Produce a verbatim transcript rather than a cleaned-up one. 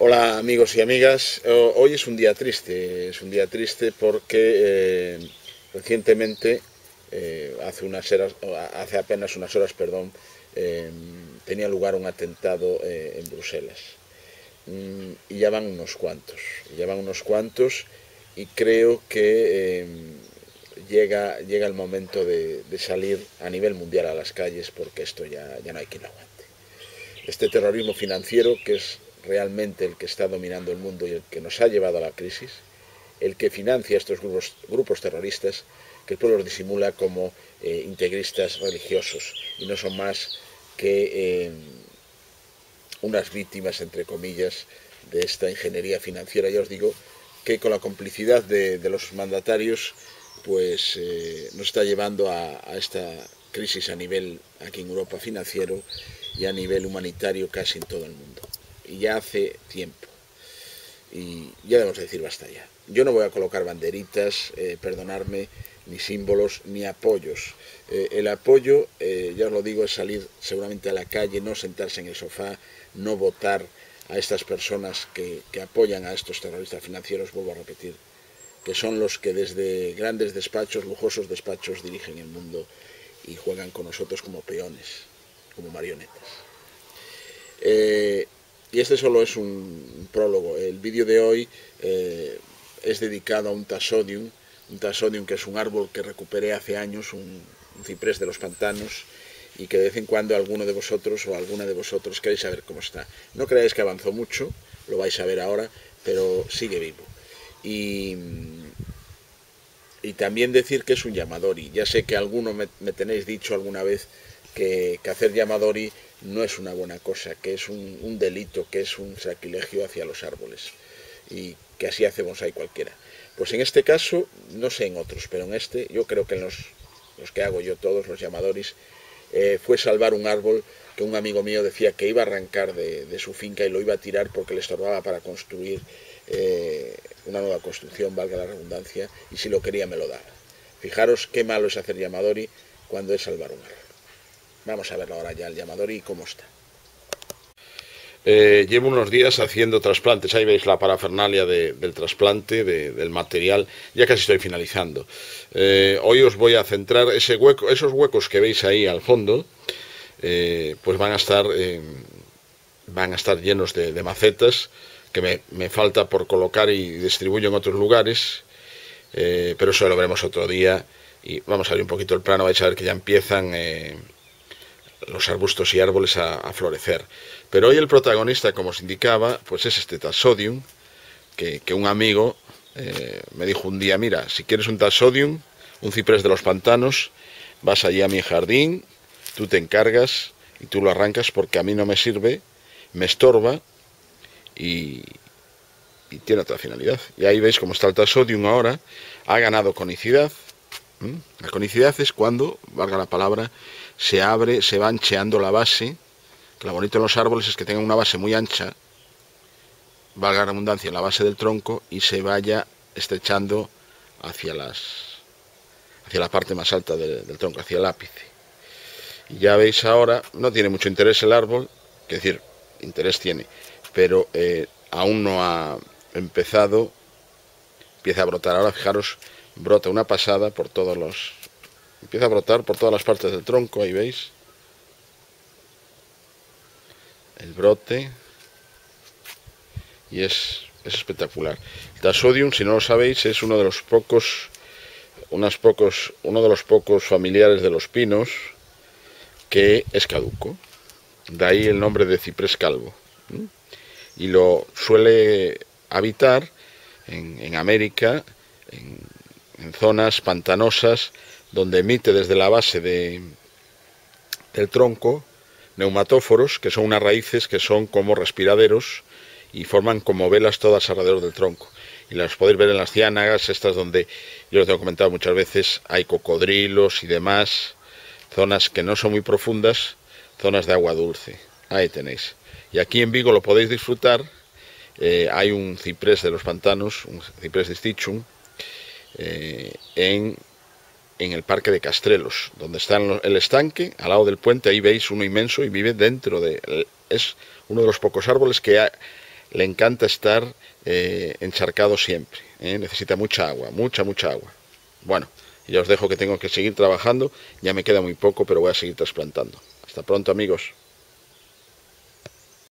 Hola amigos y amigas, hoy es un día triste, es un día triste porque eh, recientemente, eh, hace, unas horas, hace apenas unas horas, perdón, eh, tenía lugar un atentado eh, en Bruselas. Mm, y ya van unos cuantos, ya van unos cuantos y creo que eh, llega, llega el momento de, de salir a nivel mundial a las calles porque esto ya, ya no hay quien lo aguante. Este terrorismo financiero, que es realmente el que está dominando el mundo y el que nos ha llevado a la crisis, el que financia estos grupos, grupos terroristas que el pueblo los disimula como eh, integristas religiosos y no son más que eh, unas víctimas, entre comillas, de esta ingeniería financiera. Ya os digo que con la complicidad de, de los mandatarios pues eh, nos está llevando a, a esta crisis a nivel aquí en Europa financiero y a nivel humanitario casi en todo el mundo. Y ya hace tiempo. Y ya debemos decir basta ya. Yo no voy a colocar banderitas, eh, perdonarme, ni símbolos, ni apoyos. Eh, el apoyo, eh, ya os lo digo, es salir seguramente a la calle, no sentarse en el sofá, no votar a estas personas que, que apoyan a estos terroristas financieros, vuelvo a repetir, que son los que desde grandes despachos, lujosos despachos, dirigen el mundo y juegan con nosotros como peones, como marionetas. Eh, y este solo es un prólogo. El vídeo de hoy eh, es dedicado a un Tasodium, un Tasodium que es un árbol que recuperé hace años, un, un ciprés de los pantanos, y que de vez en cuando alguno de vosotros o alguna de vosotros queréis saber cómo está. No creáis que avanzó mucho, lo vais a ver ahora, pero sigue vivo. Y, y también decir que es un Yamadori. Ya sé que alguno me, me tenéis dicho alguna vez que, que hacer Yamadori no es una buena cosa, que es un, un delito, que es un sacrilegio hacia los árboles y que así hace bonsai cualquiera. Pues en este caso, no sé en otros, pero en este, yo creo que en los, los que hago yo todos, los Yamadoris, eh, fue salvar un árbol que un amigo mío decía que iba a arrancar de, de su finca y lo iba a tirar porque le estorbaba para construir eh, una nueva construcción, valga la redundancia, y si lo quería me lo daba. Fijaros qué malo es hacer Yamadori cuando es salvar un árbol. Vamos a verlo ahora ya el Yamadori y cómo está. Eh, llevo unos días haciendo trasplantes, ahí veis la parafernalia de, del trasplante, de, del material, ya casi estoy finalizando. Eh, hoy os voy a centrar ese hueco, esos huecos que veis ahí al fondo, eh, pues van a estar, eh, van a estar llenos de, de macetas que me, me falta por colocar y distribuyo en otros lugares, eh, pero eso lo veremos otro día y vamos a ver un poquito el plano, vais a ver que ya empiezan eh, los arbustos y árboles a, a florecer. Pero hoy el protagonista, como os indicaba, pues es este Tasodium, que, que un amigo eh, me dijo un día, mira, si quieres un Tasodium, un ciprés de los pantanos, vas allí a mi jardín, tú te encargas y tú lo arrancas porque a mí no me sirve, me estorba y, y tiene otra finalidad. Y ahí veis cómo está el Tasodium ahora, ha ganado conicidad. ¿Mm? La conicidad es cuando, valga la palabra, se abre, se va ancheando la base. Lo bonito en los árboles es que tengan una base muy ancha, valga la redundancia, en la base del tronco y se vaya estrechando hacia las hacia la parte más alta del, del tronco, hacia el ápice. Y ya veis ahora, no tiene mucho interés el árbol, es decir, interés tiene, pero eh, aún no ha empezado, empieza a brotar. Ahora fijaros, brota una pasada por todos los, empieza a brotar por todas las partes del tronco, ahí veis. El brote y es, es espectacular. El Tasodium, si no lo sabéis, es uno de los pocos, unos pocos, uno de los pocos familiares de los pinos que es caduco. De ahí el nombre de ciprés calvo. ¿Mm? Y lo suele habitar en, en América, en, en zonas pantanosas, donde emite desde la base de, del tronco neumatóforos, que son unas raíces que son como respiraderos y forman como velas todas alrededor del tronco. Y las podéis ver en las ciénagas, estas donde yo os he comentado muchas veces, hay cocodrilos y demás, zonas que no son muy profundas, zonas de agua dulce. Ahí tenéis. Y aquí en Vigo lo podéis disfrutar, eh, hay un ciprés de los pantanos, un ciprés distichum, eh, en... en el parque de Castrelos, donde está el estanque, al lado del puente, ahí veis uno inmenso y vive dentro de... Es uno de los pocos árboles que ha, le encanta estar eh, encharcado siempre, ¿eh? Necesita mucha agua, mucha, mucha agua. Bueno, ya os dejo que tengo que seguir trabajando, ya me queda muy poco, pero voy a seguir trasplantando. Hasta pronto, amigos.